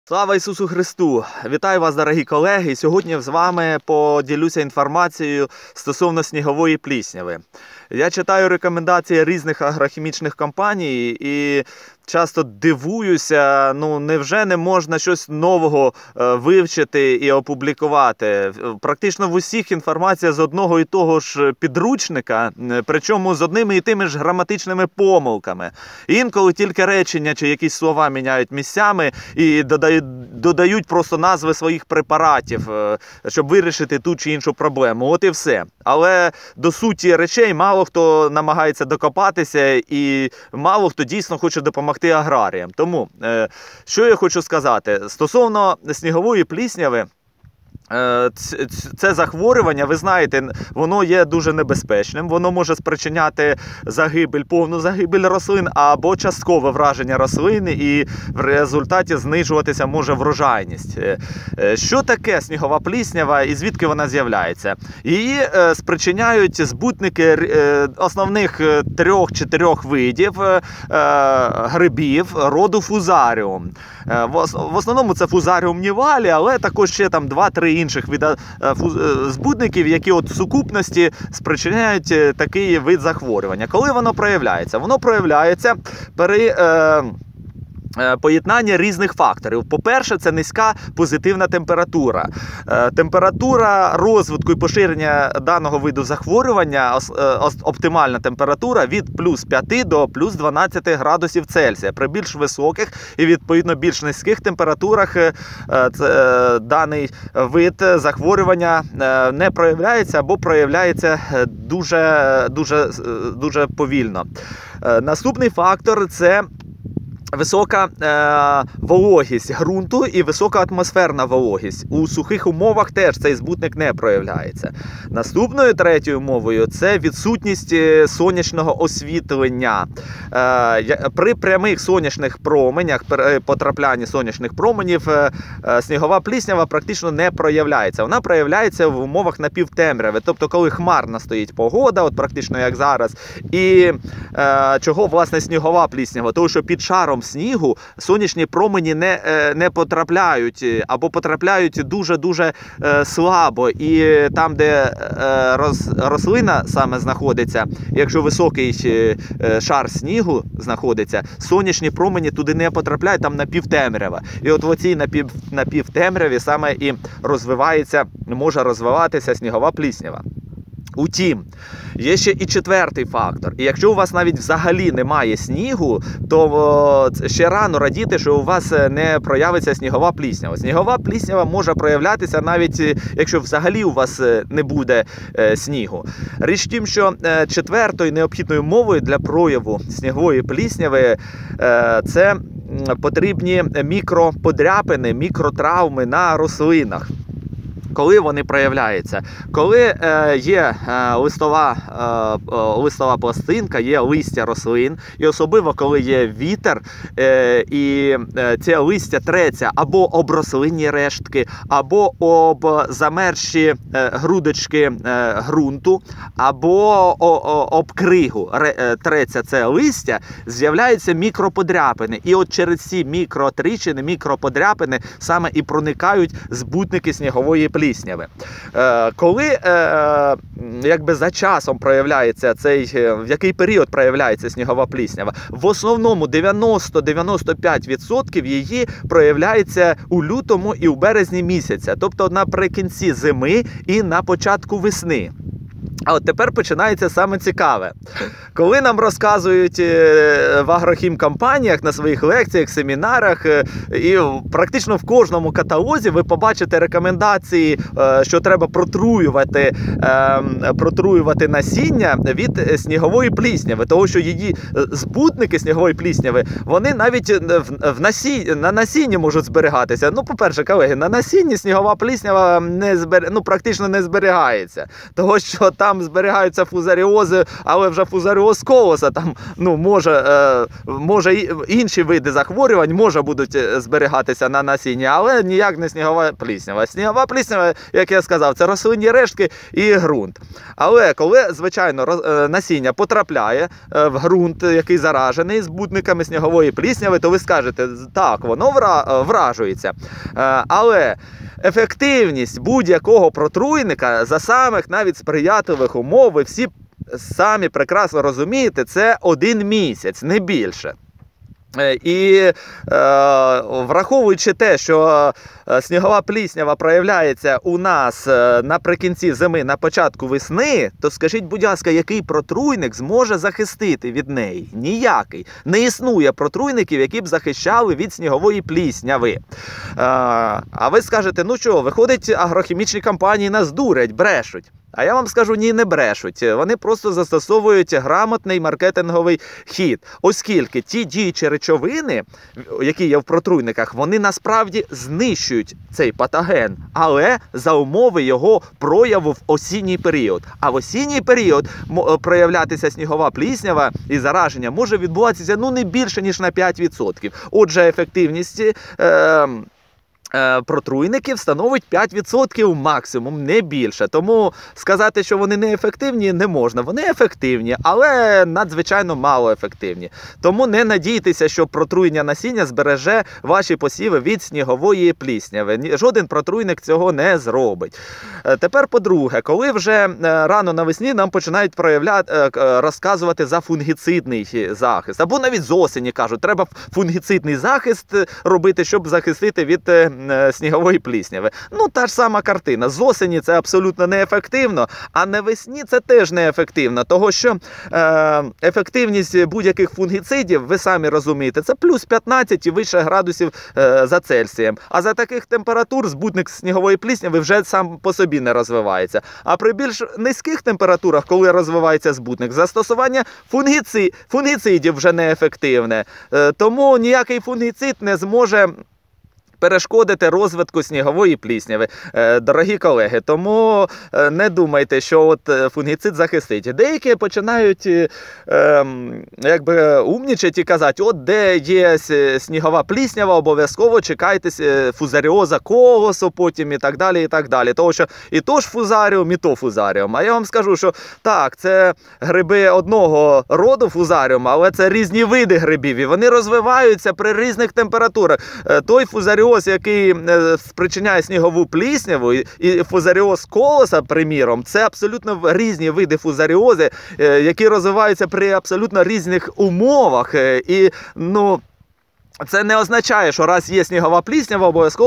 Слава Ісусу Христу! Вітаю вас, дорогі колеги! Сьогодні з вами поділюся інформацією стосовно снігової плісняви. Я читаю рекомендації різних агрохімічних компаній і часто дивуюся, невже не можна щось нового вивчити і опублікувати? Практично в усіх інформація з одного і того ж підручника, причому з одними і тими ж граматичними помилками. Інколи тільки речення чи якісь слова міняють місцями і додають просто назви своїх препаратів, щоб вирішити ту чи іншу проблему. От і все. Але до суті речей мало хто намагається докопатися і мало хто дійсно хоче допомогти аграріям. Тому, що я хочу сказати? Стосовно снігової плісняви, це захворювання, ви знаєте, воно є дуже небезпечним. Воно може спричиняти загибель, повну загибель рослин або часткове враження рослин, і в результаті знижуватися може врожайність. Що таке снігова пліснява і звідки вона з'являється? Її спричиняють збутники основних 3-4 видів грибів роду фузаріум. В основному це фузаріум нівалі, але також ще там 2-3 інших вида збудників, які в сукупності спричиняють такий вид захворювання. Коли воно проявляється? Воно проявляється при поєднання різних факторів. По-перше, це низька позитивна температура. Температура розвитку і поширення даного виду захворювання, оптимальна температура від плюс 5 до плюс 12 градусів Цельсія. При більш високих і відповідно більш низьких температурах даний вид захворювання не проявляється або проявляється дуже повільно. Наступний фактор – це висока вологість ґрунту і висока атмосферна вологість. У сухих умовах теж цей збутник не проявляється. Наступною, третьою умовою, це відсутність сонячного освітлення. При прямих сонячних променях, при потраплянні сонячних променів, снігова пліснява практично не проявляється. Вона проявляється в умовах напівтемряви, тобто коли хмарна стоїть погода, от практично як зараз. І чого, власне, снігова пліснява? Тому що під шаром снігу сонячні промені не потрапляють або потрапляють дуже-дуже слабо. І там, де рослина саме знаходиться, якщо високий шар снігу знаходиться, сонячні промені туди не потрапляють, там напівтемрява. І от в оцій напівтемряві саме і може розвиватися снігова пліснява. Утім, є ще і четвертий фактор. І якщо у вас навіть взагалі немає снігу, то ще рано радіти, що у вас не проявиться снігова пліснява. Снігова пліснява може проявлятися навіть, якщо взагалі у вас не буде снігу. Річ в тім, що четвертою необхідною умовою для прояву снігової плісняви це потрібні мікроподряпини, мікротравми на рослинах. Коли вони проявляються? Коли є листова пластинка, є листя рослин, і особливо коли є вітер, і це листя треться або об рослинні рештки, або об замерзші грудочки ґрунту, або об кригу треться це листя, з'являються мікроподряпини. І от через ці мікротріщини, мікроподряпини саме і проникають збутники снігової плісняви. Коли за часом проявляється в який період проявляється снігова пліснява? В основному 90-95% її проявляється у лютому і у березні місяця, тобто наприкінці зими і на початку весни. А от тепер починається саме цікаве. Коли нам розказують в агрохімкомпаніях на своїх лекціях, семінарах, і практично в кожному каталозі ви побачите рекомендації, що треба протруювати насіння від снігової плісняви, тому що її збутники снігової плісняви, вони навіть на насінні можуть зберігатися. По-перше, колеги, на насінні снігова пліснява практично не зберігається, тому що там там зберігаються фузаріози, але вже фузаріоз колоса, там, ну, може інші види захворювань будуть зберігатися на насінні, але ніяк не снігова пліснява. Снігова пліснява, як я сказав, це рослинні рештки і ґрунт. Але коли, звичайно, насіння потрапляє в ґрунт, який заражений збудниками снігової плісняви, то ви скажете, так, воно вражується. Але ефективність будь-якого протруйника за самих навіть сприятливих умов, ви всі самі прекрасно розумієте, це 1 місяць, не більше. І враховуючи те, що снігова пліснява проявляється у нас наприкінці зими, на початку весни, то скажіть, будь ласка, який протруйник зможе захистити від неї? Ніякий. Не існує протруйників, які б захищали від снігової плісняви. А ви скажете, ну що, виходить, агрохімічні компанії нас дурять, брешуть. А я вам скажу, ні, не брешуть. Вони просто застосовують грамотний маркетинговий хід. Оскільки ті діючі речовини, які є в протруйниках, вони насправді знищують цей патоген, але за умови його прояву в осінній період. А в осінній період проявлятися снігова пліснява і зараження може відбуватися не більше, ніж на 5%. Отже, ефективність протруйників становить 5% максимум, не більше. Тому сказати, що вони не ефективні, не можна. Вони ефективні, але надзвичайно мало ефективні. Тому не надійтеся, що протруєння насіння збереже ваші посіви від снігової плісняви. Жоден протруйник цього не зробить. Тепер, по-друге, коли вже рано навесні нам починають розказувати за фунгіцидний захист, або навіть з осені кажуть, треба фунгіцидний захист робити, щоб захистити від снігової плісняви. Ну, та ж сама картина. З осені це абсолютно неефективно, а навесні це теж неефективно, того що ефективність будь-яких фунгіцидів, ви самі розумієте, це плюс 15 і вище градусів за Цельсієм. А за таких температур збудник снігової плісняви вже сам по собі не розвивається. А при більш низьких температурах, коли розвивається збудник, застосування фунгіцидів вже неефективне. Тому ніякий фунгіцид не зможе перешкодити розвитку снігової плісняви, дорогі колеги. Тому не думайте, що от фунгіцид захистить. Деякі починають якби умнічати і казати, от де є снігова пліснява, обов'язково чекайте фузаріоза колосу, потім і так далі, і так далі. Тому що і то ж фузаріум, і то фузаріум. А я вам скажу, що так, це гриби одного роду фузаріум, але це різні види грибів, і вони розвиваються при різних температурах. Той фузаріум, який спричиняє снігову плісняву, і фузаріоз колоса, приміром, це абсолютно різні види фузаріози, які розвиваються при абсолютно різних умовах. І, це не означає, що раз є снігова пліснява,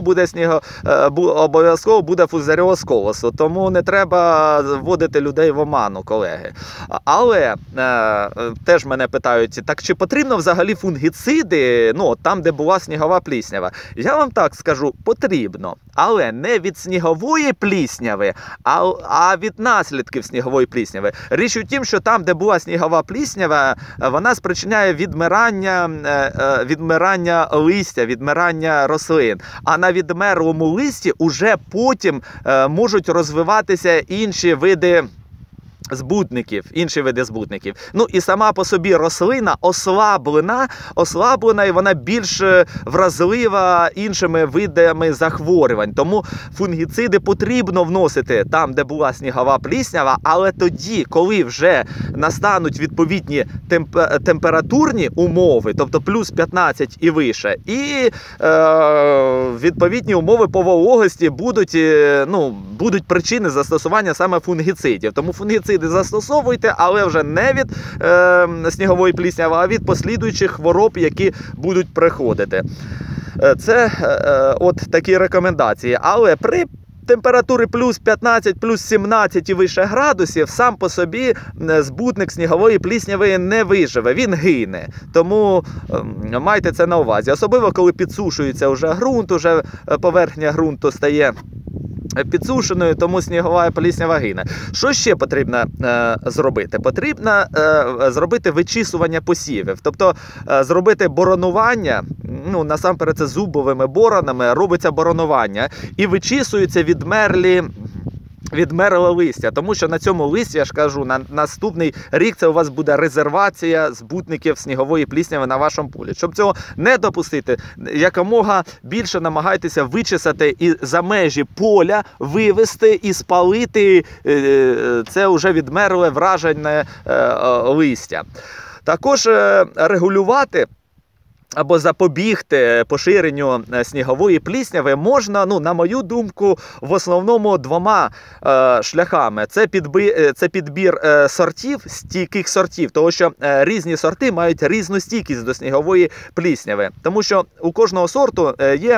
обов'язково буде фузаріоз колосу. Тому не треба вводити людей в оману, колеги. Але теж мене питають, так чи потрібно взагалі фунгіциди, там, де була снігова пліснява? Я вам так скажу, потрібно. Але не від снігової плісняви, а від наслідків снігової плісняви. Річ у тім, що там, де була снігова пліснява, вона спричиняє відмирання листя, відмирання рослин. А на відмерлому листі уже потім можуть розвиватися інші види збудників. І сама по собі рослина ослаблена і вона більш вразлива іншими видами захворювань. Тому фунгіциди потрібно вносити там, де була снігова пліснява, але тоді, коли вже настануть відповідні температурні умови, тобто плюс 15 і вище, і відповідні умови по вологості будуть причини застосування саме фунгіцидів. Тому фунгіциди застосовуйте, але вже не від снігової плісняви, а від послідуючих хвороб, які будуть приходити. Це от такі рекомендації. Але при температурі плюс 15, плюс 17 і вище градусів, сам по собі збудник снігової плісняви не виживе, він гине. Тому майте це на увазі. Особливо, коли підсушується вже ґрунт, уже поверхня ґрунту стає підсушеною, тому снігова пліснява гине. Що ще потрібно зробити? Потрібно зробити вичісування посівів. Тобто зробити боронування, насамперед це зубовими боронами робиться боронування, і вичісуються відмерлі відмерло листя, тому що на цьому листі, я ж кажу, на наступний рік це у вас буде резервація збутників снігової плісняви на вашому полі. Щоб цього не допустити, якомога більше намагайтеся вичесати і за межі поля вивести і спалити це вже відмерле вражене листя. Також регулювати або запобігти поширенню снігової плісняви можна, на мою думку, в основному двома шляхами. Це підбір сортів, стійких сортів, тому що різні сорти мають різну стійкість до снігової плісняви. Тому що у кожного сорту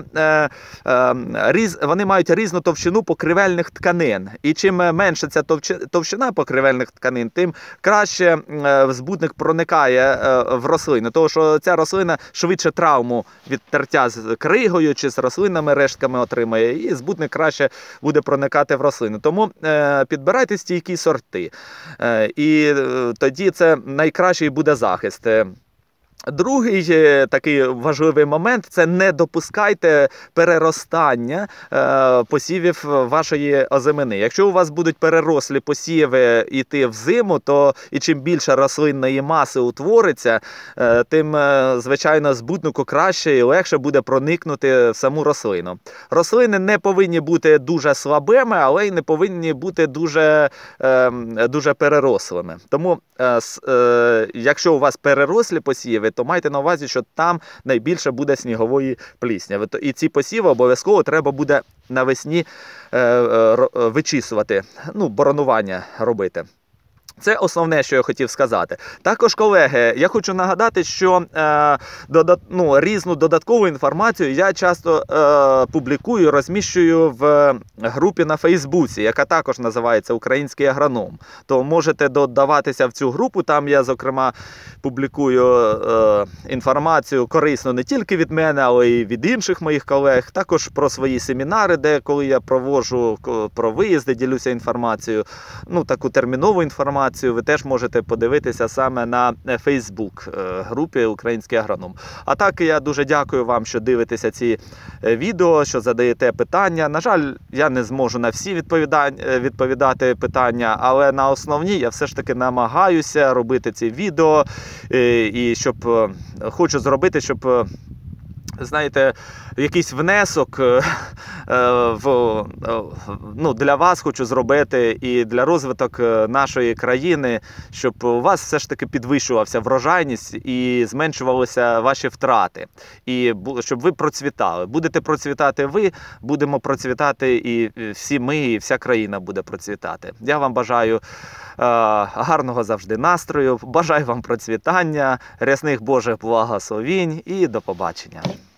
вони мають різну товщину покривельних тканин. І чим менше ця товщина покривельних тканин, тим краще збудник проникає в рослину. Тому що ця рослина швидше травму від тертя з кригою чи з рослинними рештками отримає, і збудник краще буде проникати в рослину. Тому підбирайте стійкі сорти. І тоді це найкращий буде захист. Другий такий важливий момент – це не допускайте переростання посівів вашої озимини. Якщо у вас будуть перерослі посіви йти в зиму, то і чим більше рослинної маси утвориться, тим, звичайно, збуднику краще і легше буде проникнути в саму рослину. Рослини не повинні бути дуже слабими, але й не повинні бути дуже перерослими. Тому, якщо у вас перерослі посіви, то майте на увазі, що там найбільше буде снігової плісняви. І ці посіви обов'язково треба буде навесні вичісувати, боронування робити. Це основне, що я хотів сказати. Також, колеги, я хочу нагадати, що різну додаткову інформацію я часто публікую, розміщую в групі на Фейсбуці, яка також називається «Український агроном». То можете додаватися в цю групу, там я, зокрема, публікую інформацію корисну не тільки від мене, але й від інших моїх колег. Також про свої семінари, де коли я проводжу, про виїзди, ділюся інформацією, таку термінову інформацію. Ви теж можете подивитися саме на Фейсбук-групі «Український агроном». А так, я дуже дякую вам, що дивитеся ці відео, що задаєте питання. На жаль, я не зможу на всі відповідати питання, але на основні я все ж таки намагаюся робити ці відео. І хочу зробити, щоб, знаєте, якийсь внесок для вас хочу зробити і для розвиток нашої країни, щоб у вас все ж таки підвищувався врожайність і зменшувалися ваші втрати. І щоб ви процвітали. Будете процвітати ви, будемо процвітати і всі ми, і вся країна буде процвітати. Я вам бажаю гарного завжди настрою, бажаю вам процвітання, рясних Божих благословінь і до побачення.